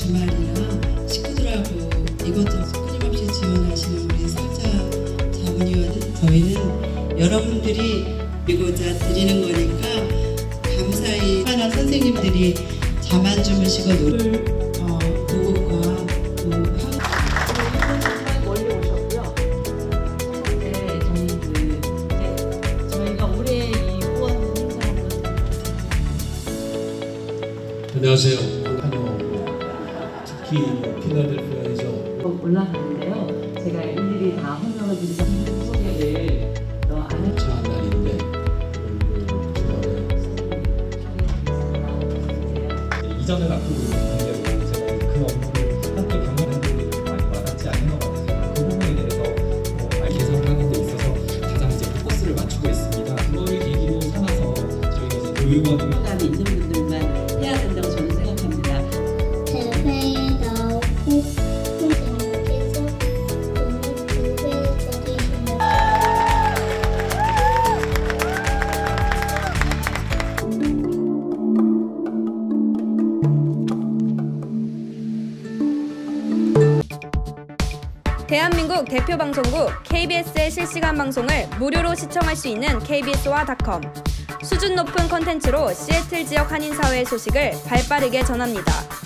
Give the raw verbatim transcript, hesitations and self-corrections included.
주말이나 식구들하고 이것저것 끊임없이 지원하시는 우리 사자 자문위원, 저희는 여러분들이 드리고자 드리는 거니까 감사히 하나 선생님들이 잠안 주무시고 노를 어, 그곳과 그 멀리 오셨고요. 네, 저희 그 네, 저희가 올해 이 후원 행사를 안녕하세요. 특히 필라델피아에서 올라가는데요. 제가 일일이 다 설명을 드리서 소개를 더 안 차 날인데 이전을 앞두고 있는 관계로 제가 그 업무를 함께 경험하는 분들이 많이 와닿지 않는 것 같아서 그 부분에 대해서 어, 개선을 하는 데 있어서 가장 이제 포커스를 맞추고 있습니다. 그거를 계기로 삼아서 저희가 이제 교육원을 부담이 있는 분들만 해야 된다고 저는 생각합니다. 대회에 나오고 선생님께서 돈을 두 배에서 드시면 대한민국 대표 방송국 케이비에스의 실시간 방송을 무료로 시청할 수 있는 케이비에스와 닷컴. 수준 높은 콘텐츠로 시애틀 지역 한인사회의 소식을 발빠르게 전합니다.